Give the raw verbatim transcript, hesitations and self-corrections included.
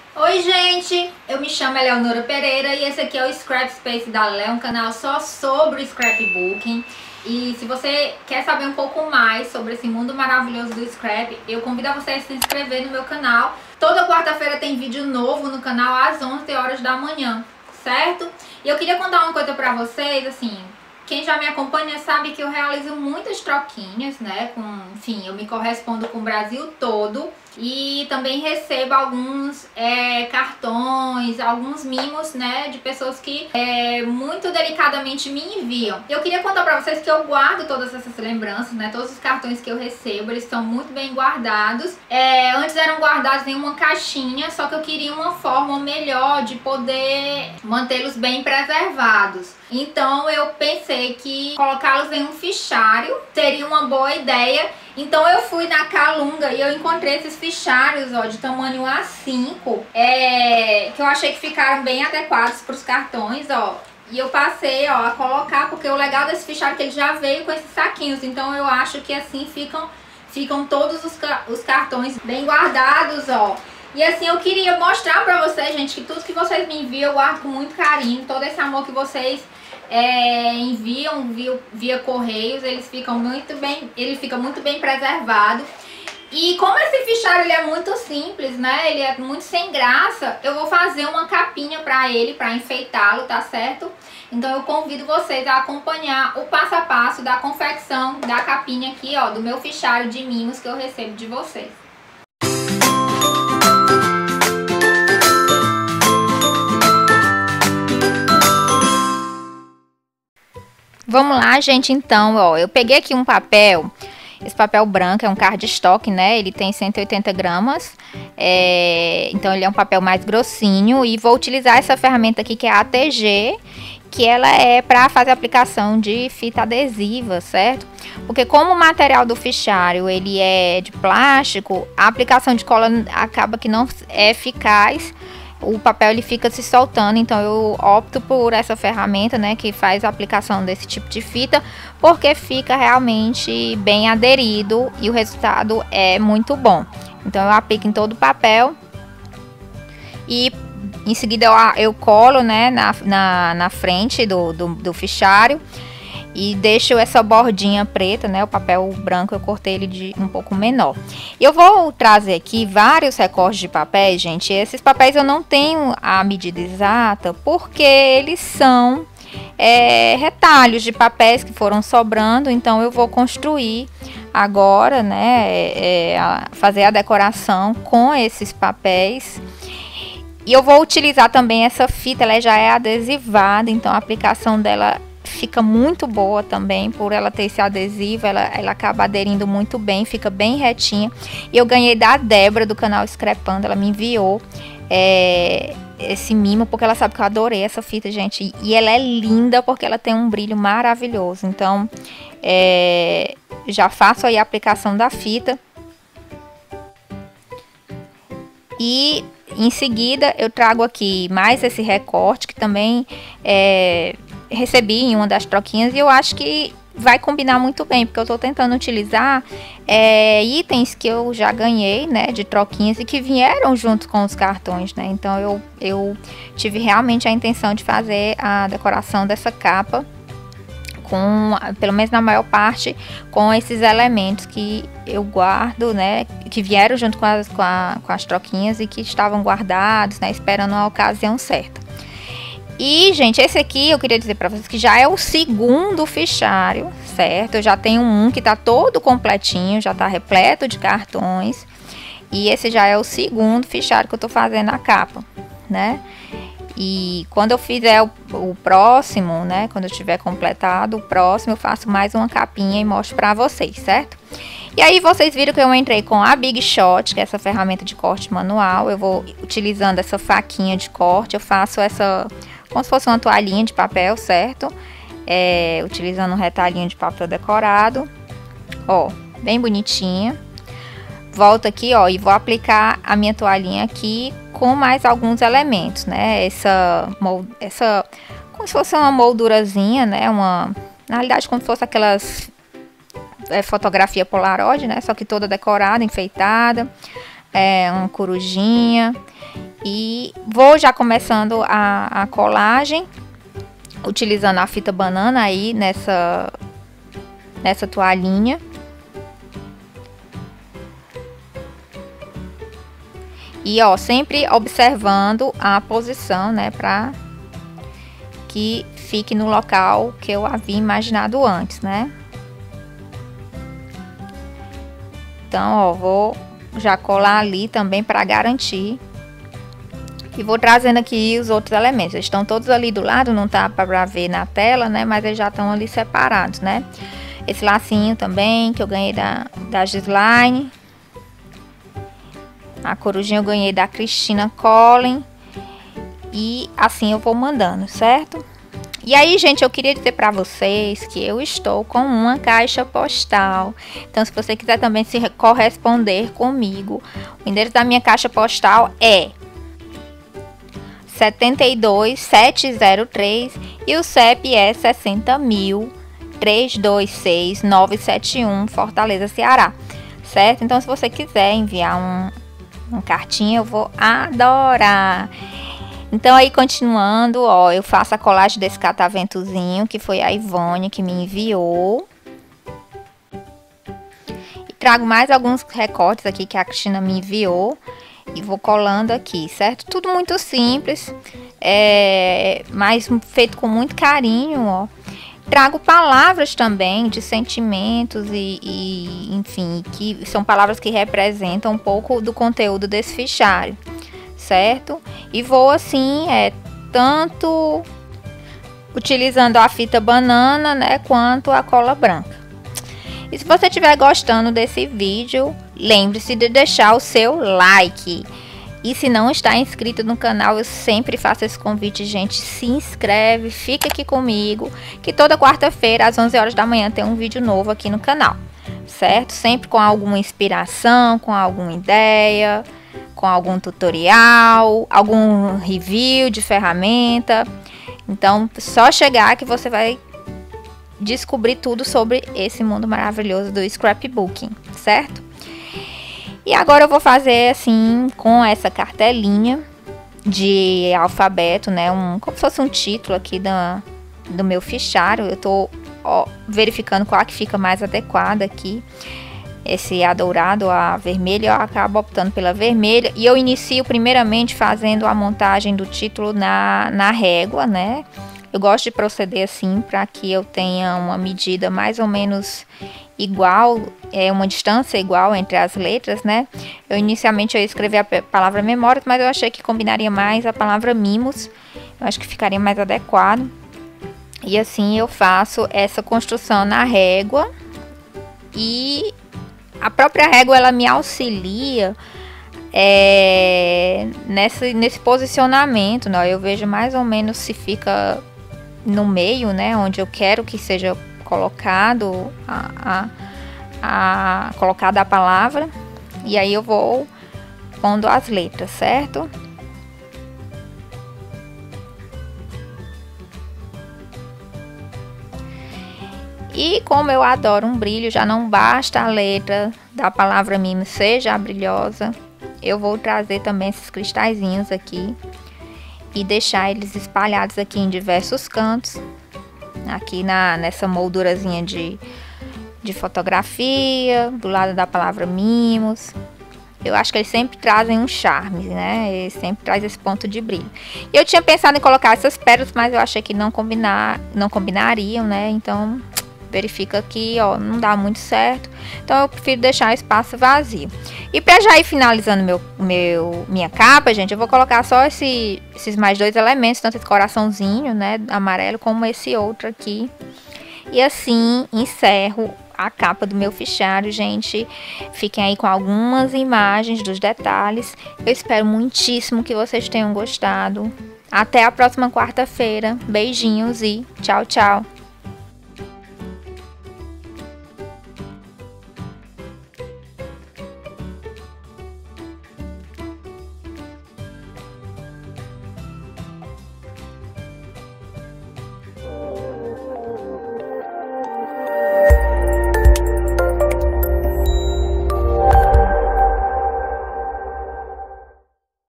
Oi gente, eu me chamo Eleonora Pereira e esse aqui é o Scrap Space da Lé, um canal só sobre scrapbooking. E se você quer saber um pouco mais sobre esse mundo maravilhoso do scrap, eu convido a você a se inscrever no meu canal. Toda quarta-feira tem vídeo novo no canal às onze horas da manhã, certo? E eu queria contar uma coisa pra vocês, assim, quem já me acompanha sabe que eu realizo muitas troquinhas, né? Com, enfim, eu me correspondo com o Brasil todo e também recebo alguns é, cartões, alguns mimos, né? De pessoas que é, muito delicadamente me enviam. Eu queria contar pra vocês que eu guardo todas essas lembranças, né? Todos os cartões que eu recebo, eles estão muito bem guardados. É, antes eram guardados em uma caixinha, só que eu queria uma forma melhor de poder mantê-los bem preservados. Então eu pensei que colocá-los em um fichário seria uma boa ideia. Então eu fui na Calunga e eu encontrei esses fichários, ó, de tamanho A cinco, é, que eu achei que ficaram bem adequados para os cartões, ó. E eu passei, ó, a colocar, porque o legal desse fichário é que ele já veio com esses saquinhos. Então eu acho que assim ficam, ficam todos os, os cartões bem guardados, ó. E assim, eu queria mostrar pra vocês, gente, que tudo que vocês me enviam eu guardo com muito carinho. Todo esse amor que vocês é, enviam via, via correios, eles ficam muito bem, ele fica muito bem preservado. E como esse fichário ele é muito simples, né, ele é muito sem graça, eu vou fazer uma capinha pra ele, pra enfeitá-lo, tá certo? Então eu convido vocês a acompanhar o passo a passo da confecção da capinha aqui, ó, do meu fichário de mimos que eu recebo de vocês. Vamos lá, gente, então, ó, eu peguei aqui um papel, esse papel branco é um cardstock, né, ele tem cento e oitenta gramas, é, então ele é um papel mais grossinho e vou utilizar essa ferramenta aqui que é a A T G, que ela é para fazer aplicação de fita adesiva, certo? Porque como o material do fichário ele é de plástico, a aplicação de cola acaba que não é eficaz. O papel ele fica se soltando, então eu opto por essa ferramenta, né, que faz a aplicação desse tipo de fita, porque fica realmente bem aderido e o resultado é muito bom. Então eu aplico em todo o papel e em seguida eu, eu colo, né, na, na, na frente do, do, do fichário. E deixo essa bordinha preta, né, o papel branco eu cortei ele de um pouco menor. Eu vou trazer aqui vários recortes de papéis, gente. Esses papéis eu não tenho a medida exata, porque eles são é, retalhos de papéis que foram sobrando. Então eu vou construir agora, né, é, a, fazer a decoração com esses papéis. E eu vou utilizar também essa fita, ela já é adesivada, então a aplicação dela fica muito boa também, por ela ter esse adesivo, ela, ela acaba aderindo muito bem, fica bem retinha. E eu ganhei da Débora, do canal Scrapando, ela me enviou é, esse mimo, porque ela sabe que eu adorei essa fita, gente. E ela é linda, porque ela tem um brilho maravilhoso. Então, é, já faço aí a aplicação da fita. E em seguida eu trago aqui mais esse recorte, que também é... recebi em uma das troquinhas e eu acho que vai combinar muito bem, porque eu tô tentando utilizar é, itens que eu já ganhei, né, de troquinhas e que vieram junto com os cartões, né, então eu, eu tive realmente a intenção de fazer a decoração dessa capa com, pelo menos na maior parte, com esses elementos que eu guardo, né, que vieram junto com as, com, a, com as troquinhas e que estavam guardados, né, esperando a ocasião certa. E, gente, esse aqui eu queria dizer para vocês que já é o segundo fichário, certo? Eu já tenho um que tá todo completinho, já tá repleto de cartões. E esse já é o segundo fichário que eu tô fazendo a capa, né? E quando eu fizer o, o próximo, né? Quando eu tiver completado o próximo, eu faço mais uma capinha e mostro pra vocês, certo? E aí vocês viram que eu entrei com a Big Shot, que é essa ferramenta de corte manual. Eu vou utilizando essa faquinha de corte, eu faço essa... como se fosse uma toalhinha de papel, certo? É, utilizando um retalhinho de papel decorado. Ó, bem bonitinha. Volto aqui, ó, e vou aplicar a minha toalhinha aqui com mais alguns elementos, né? Essa, essa como se fosse uma moldurazinha, né? Uma, na realidade, como se fosse aquelas é, fotografia Polaroid, né? Só que toda decorada, enfeitada. É, uma corujinha. E vou já começando a, a colagem, utilizando a fita banana aí nessa, nessa toalhinha. E ó, sempre observando a posição, né, pra que fique no local que eu havia imaginado antes, né? Então, ó, vou já colar ali também para garantir. E vou trazendo aqui os outros elementos. Eles estão todos ali do lado, não tá para ver na tela, né? Mas eles já estão ali separados, né? Esse lacinho também, que eu ganhei da, da Gislaine. A corujinha eu ganhei da Cristina Collin. E assim eu vou mandando, certo? E aí, gente, eu queria dizer para vocês que eu estou com uma caixa postal. Então, se você quiser também se corresponder comigo, o endereço da minha caixa postal é setenta e dois setecentos e três e o C E P é sessenta mil trezentos e vinte e seis novecentos e setenta e um, Fortaleza, Ceará. Certo? Então, se você quiser enviar um, uma cartinha, eu vou adorar. Então, aí, continuando, ó, eu faço a colagem desse cataventozinho, que foi a Ivone que me enviou. E trago mais alguns recortes aqui que a Cristina me enviou. E vou colando aqui, certo? Tudo muito simples, é, mas feito com muito carinho, ó. Trago palavras também de sentimentos e, e, enfim, que são palavras que representam um pouco do conteúdo desse fichário. Certo? E vou assim, é, tanto utilizando a fita banana, né, quanto a cola branca. E se você estiver gostando desse vídeo, lembre-se de deixar o seu like. E se não está inscrito no canal, eu sempre faço esse convite, gente, se inscreve, fica aqui comigo, que toda quarta-feira às onze horas da manhã tem um vídeo novo aqui no canal, certo? Sempre com alguma inspiração, com alguma ideia, com algum tutorial, algum review de ferramenta. Então, só chegar que você vai descobrir tudo sobre esse mundo maravilhoso do scrapbooking, certo? E agora eu vou fazer assim, com essa cartelinha de alfabeto, né? Um, como se fosse um título aqui da, do meu fichário. Eu tô ó, verificando qual que fica mais adequada aqui. Esse adourado, a vermelha, eu acabo optando pela vermelha. E eu inicio primeiramente fazendo a montagem do título na, na régua, né? Eu gosto de proceder assim para que eu tenha uma medida mais ou menos igual, é uma distância igual entre as letras, né? Eu inicialmente eu ia escrever a palavra memória, mas eu achei que combinaria mais a palavra mimos. Eu acho que ficaria mais adequado. E assim eu faço essa construção na régua. E a própria régua, ela me auxilia é, nesse, nesse posicionamento, né? Eu vejo mais ou menos se fica no meio, né? Onde eu quero que seja colocado a, a, a, colocada a palavra. E aí eu vou pondo as letras, certo? E como eu adoro um brilho, já não basta a letra da palavra mimo seja brilhosa, eu vou trazer também esses cristalzinhos aqui e deixar eles espalhados aqui em diversos cantos, aqui na, nessa moldurazinha de, de fotografia, do lado da palavra mimos. Eu acho que eles sempre trazem um charme, né? Eles sempre trazem esse ponto de brilho. E eu tinha pensado em colocar essas pérolas, mas eu achei que não, combinar, não combinariam, né? Então verifica aqui, ó, não dá muito certo. Então eu prefiro deixar o espaço vazio. E para já ir finalizando meu, meu, minha capa, gente, eu vou colocar só esse, esses mais dois elementos, tanto esse coraçãozinho, né, amarelo, como esse outro aqui. E assim encerro a capa do meu fichário, gente. Fiquem aí com algumas imagens dos detalhes. Eu espero muitíssimo que vocês tenham gostado. Até a próxima quarta-feira. Beijinhos e tchau, tchau.